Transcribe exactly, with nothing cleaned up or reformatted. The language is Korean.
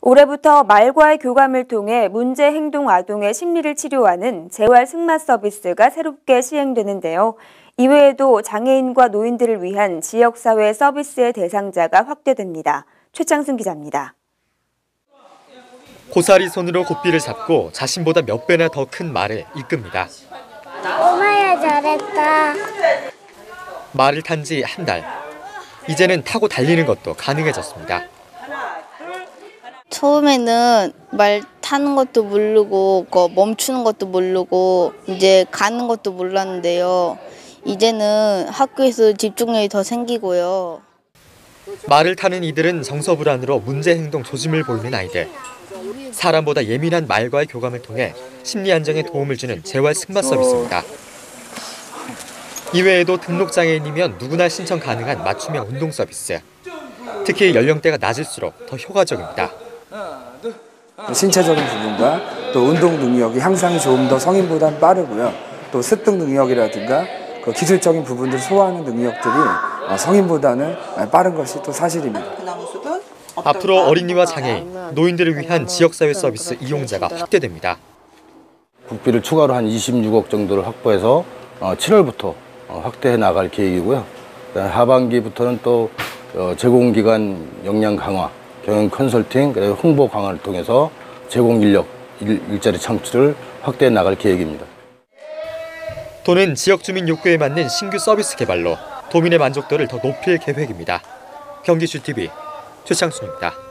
올해부터 말과의 교감을 통해 문제 행동 아동의 심리를 치료하는 재활 승마 서비스가 새롭게 시행되는데요. 이외에도 장애인과 노인들을 위한 지역사회 서비스의 대상자가 확대됩니다. 최창승 기자입니다. 고사리 손으로 고삐를 잡고 자신보다 몇 배나 더 큰 말을 이끕니다. 엄마야 잘했다. 말을 탄 지 한 달. 이제는 타고 달리는 것도 가능해졌습니다. 처음에는 말 타는 것도 모르고 멈추는 것도 모르고 이제 가는 것도 몰랐는데요. 이제는 학교에서 집중력이 더 생기고요. 말을 타는 이들은 정서불안으로 문제 행동 조짐을 보이는 아이들. 사람보다 예민한 말과의 교감을 통해 심리 안정에 도움을 주는 재활 승마 서비스입니다. 이외에도 등록장애인이면 누구나 신청 가능한 맞춤형 운동 서비스. 특히 연령대가 낮을수록 더 효과적입니다. 신체적인 부분과 또 운동 능력이 향상이 조금 더 성인보다는 빠르고요. 또 습득 능력이라든가 그 기술적인 부분들을 소화하는 능력들이 성인보다는 빠른 것이 또 사실입니다. 앞으로 어린이와 장애인, 노인들을 위한 지역사회 서비스 이용자가 확대됩니다. 국비를 추가로 한 이십육억 정도를 확보해서 칠월부터 확대해 나갈 계획이고요. 하반기부터는 또 제공기관 역량 강화, 경영 컨설팅, 그리고 홍보 강화를 통해서 제공 인력, 일, 일자리 창출을 확대해 나갈 계획입니다. 도는 지역 주민 욕구에 맞는 신규 서비스 개발로 도민의 만족도를 더 높일 계획입니다. 경기지티비 최창순입니다.